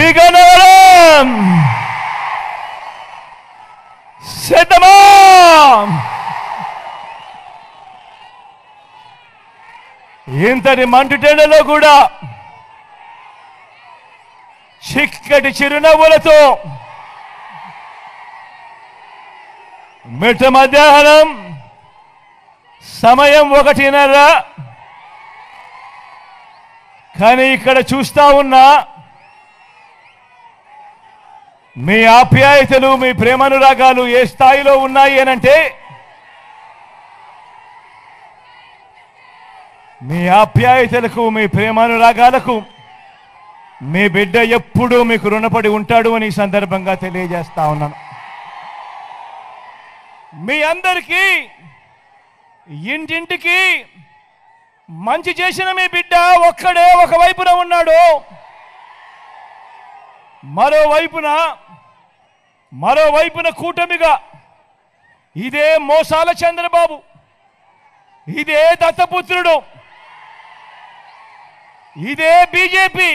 భీగనవరం సిద్ధమా? ఇంతటి మంటుటెండలో కూడా చిక్కటి చిరునవ్వులతో మిట్ట మధ్యాహ్నం సమయం 1:30. కానీ ఇక్కడ చూస్తా ఉన్నా మీ ఆప్యాయతలు, మీ ప్రేమానురాగాలు ఏ స్థాయిలో ఉన్నాయి అనంటే, మీ ఆప్యాయతలకు, మీ ప్రేమానురాగాలకు మీ బిడ్డ ఎప్పుడూ మీకు రుణపడి ఉంటాడు అని ఈ సందర్భంగా తెలియజేస్తా ఉన్నాను. మీ అందరికీ ఇంటింటికి మంచి చేసిన మీ బిడ్డ ఒక్కడే ఒకవైపున ఉన్నాడు. మరోవైపున కూటమిగా ఇదే మోసాల చంద్రబాబు, ఇదే దత్తపుత్రుడు, ఇదే బీజేపీ,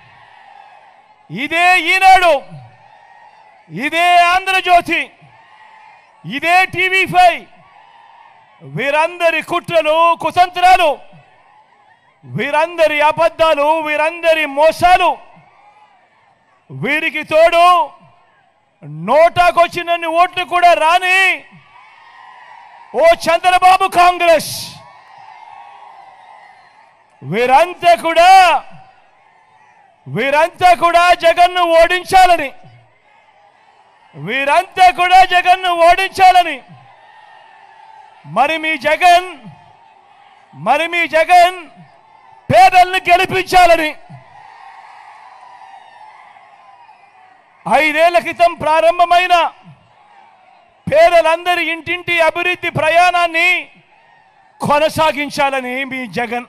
ఇదే ఈనాడు, ఇదే ఆంధ్రజ్యోతి, ఇదే టీవీ5, వీరందరి కుట్రలు, కుతంత్రాలు, వీరందరి అబద్ధాలు, వీరందరి మోసాలు, వీరికి తోడు నోటాకొచ్చినన్ని ఓట్లు కూడా రాని ఓ చంద్రబాబు కాంగ్రెస్, వీరంతా కూడా జగన్ను ఓడించాలని, మరి మీ జగన్ పేదల్ని గెలిపించాలని 5 ఏళ్ల క్రితం ప్రారంభమైన పేదలందరి ఇంటింటి అభివృద్ధి ప్రయాణాన్ని కొనసాగించాలని మీ జగన్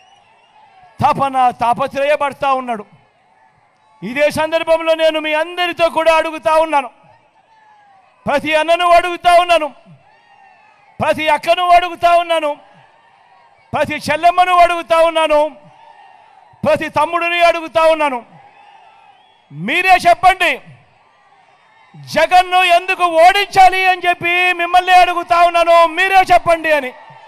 తాపత్రయపడతా ఉన్నాడు. ఇదే సందర్భంలో నేను మీ అందరితో కూడా అడుగుతా ఉన్నాను, ప్రతి అన్నను అడుగుతా ఉన్నాను, ప్రతి అక్కను అడుగుతా ఉన్నాను, ప్రతి చెల్లెమ్మను అడుగుతా ఉన్నాను, ప్రతి తమ్ముడిని అడుగుతా ఉన్నాను. మీరే చెప్పండి, జగన్ను ఎందుకు ఓడించాలి అని చెప్పి మిమ్మల్ని అడుగుతా ఉన్నాను. మీరే చెప్పండి అని.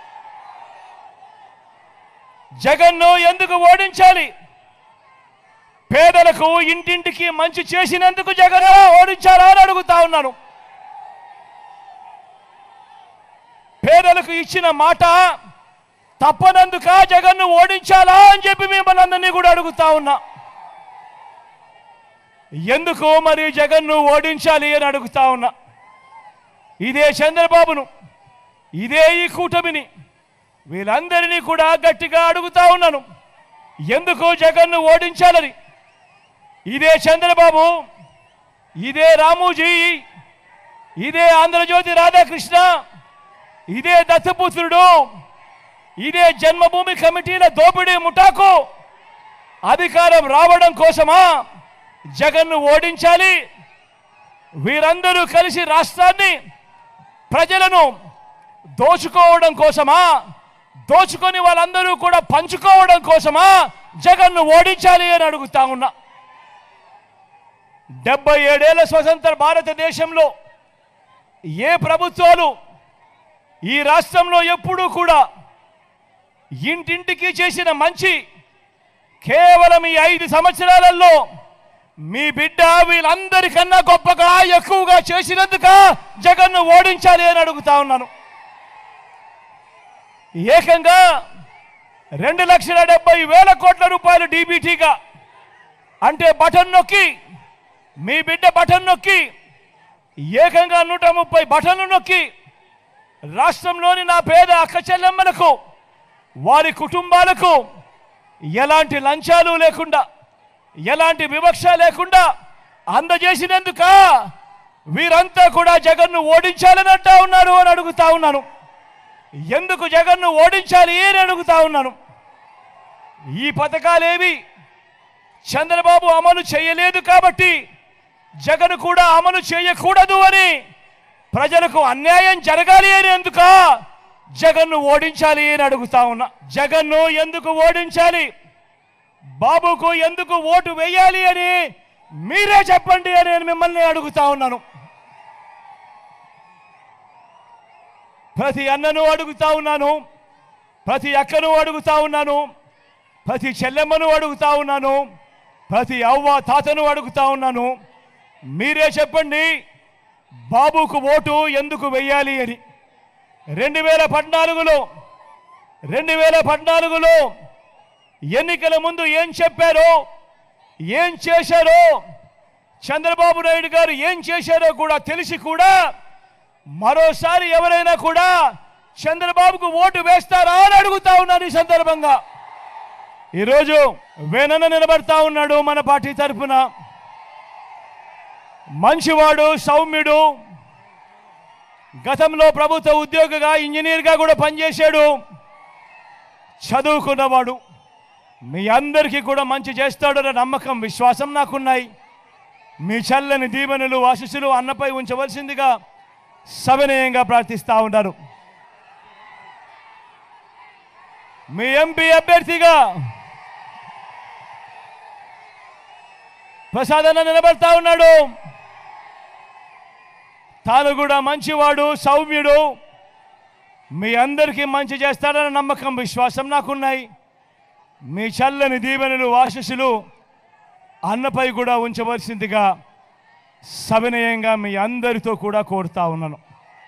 జగన్ను ఎందుకు ఓడించాలి? పేదలకు ఇంటింటికి మంచి చేసినందుకు జగన్ ఓడించాలా అని అడుగుతా ఉన్నాను. పేదలకు ఇచ్చిన మాట తప్పనందుక జగన్ను ఓడించాలా అని చెప్పి మిమ్మల్ని అందరినీ కూడా అడుగుతా ఉన్నా. ఎందుకు మరి జగన్ను ఓడించాలి అని అడుగుతా ఉన్నా. ఇదే చంద్రబాబును, ఇదే ఈ కూటమిని, వీళ్ళందరినీ కూడా గట్టిగా అడుగుతా ఉన్నాను, ఎందుకు జగన్ను ఓడించాలని. ఇదే చంద్రబాబు, ఇదే రామోజీ, ఇదే ఆంధ్రజ్యోతి రాధాకృష్ణ, ఇదే దత్తపుత్రుడు, ఇదే జన్మభూమి కమిటీల దోపిడీ ముఠాకు అధికారం రావడం కోసమా జగన్ను ఓడించాలి? వీరందరూ కలిసి రాష్ట్రాన్ని, ప్రజలను దోచుకోవడం కోసమా, దోచుకొని వాళ్ళందరూ కూడా పంచుకోవడం కోసమా జగన్ను ఓడించాలి అని అడుగుతా ఉన్నా. 77 ఏళ్ల స్వతంత్ర భారతదేశంలో ఏ ప్రభుత్వాలు ఈ రాష్ట్రంలో ఎప్పుడూ కూడా ఇంటింటికి చేసిన మంచి కేవలం ఈ 5 సంవత్సరాలలో మీ బిడ్డ వీళ్ళందరికన్నా గొప్పగా, ఎక్కువగా చేసినందుక జగన్ను ఓడించాలి అని అడుగుతా ఉన్నాను. ఏకంగా 2,70,000 కోట్ల రూపాయలు డీబీటీగా, అంటే బటన్ నొక్కి, మీ బిడ్డ బటన్ నొక్కి, ఏకంగా 130 బటన్లు నొక్కి రాష్ట్రంలోని నా పేద అక్క చెల్లెమ్మలకు, వారి కుటుంబాలకు ఎలాంటి లంచాలు లేకుండా, ఎలాంటి వివక్ష లేకుండా అందజేసినందుక వీరంతా కూడా జగన్ను ఓడించాలని అంటా ఉన్నారు అని అడుగుతా ఉన్నాను. ఎందుకు జగన్ను ఓడించాలి అని అడుగుతా ఉన్నాను. ఈ పథకాలేవి చంద్రబాబు అమలు చేయలేదు కాబట్టి జగన్ కూడా అమలు చేయకూడదు అని, ప్రజలకు అన్యాయం జరగాలి అని ఎందుక జగన్ను ఓడించాలి అని అడుగుతా ఉన్నా. జగన్ను ఎందుకు ఓడించాలి, బాబుకు ఎందుకు ఓటు వేయాలి అని మీరే చెప్పండి అని నేను మిమ్మల్ని అడుగుతా ఉన్నాను. ప్రతి అన్నను అడుగుతా ఉన్నాను, ప్రతి అక్కను అడుగుతా ఉన్నాను, ప్రతి చెల్లెమ్మను అడుగుతా ఉన్నాను, ప్రతి అవ్వ తాతను అడుగుతా ఉన్నాను. మీరే చెప్పండి బాబుకు ఓటు ఎందుకు వెయ్యాలి అని. 2014లో ఎన్నికల ముందు ఏం చెప్పారో, ఏం చేశారో, చంద్రబాబు నాయుడు గారు ఏం చేశారో కూడా తెలిసి కూడా మరోసారి ఎవరైనా కూడా చంద్రబాబుకు ఓటు వేస్తారా అని అడుగుతా ఉన్నాను. ఈ సందర్భంగా ఈరోజు వేనన్న నిలబడతా ఉన్నాడు మన పార్టీ తరఫున. మంచివాడు, సౌమ్యుడు, గతంలో ప్రభుత్వ ఉద్యోగిగా ఇంజనీర్గా కూడా పనిచేశాడు, చదువుకున్నవాడు. మీ అందరికీ కూడా మంచి చేస్తాడన్న నమ్మకం, విశ్వాసం నాకున్నాయి. మీ చల్లని దీవెనలు, ఆశీస్సులు అన్నపై ఉంచవలసిందిగా సవినయంగా ప్రార్థిస్తా ఉన్నారు. మీ ఎంపీ అభ్యర్థిగా ప్రసాద్ అన్న నిలబడతా ఉన్నాడు. తాను కూడా మంచివాడు, సౌమ్యుడు, మీ అందరికీ మంచి చేస్తాడన్న నమ్మకం, విశ్వాసం నాకున్నాయి. మీ చల్లని దీవెనలు, ఆశీస్సులు అన్నపై కూడా ఉంచవలసిందిగా సవినయంగా మీ అందరితో కూడా కోరుతా ఉన్నాను.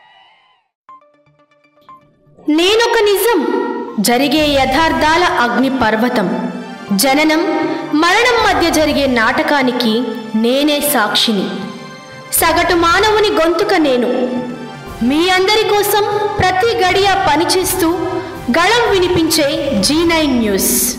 నేనొక నిజం, జరిగే యథార్థాల అగ్ని పర్వతం. జననం మరణం మధ్య జరిగే నాటకానికి నేనే సాక్షిని. సగటు మానవుని గొంతుక నేను. మీ అందరి కోసం ప్రతి గడియ పనిచేస్తూ గళం వినిపించే G9 న్యూస్.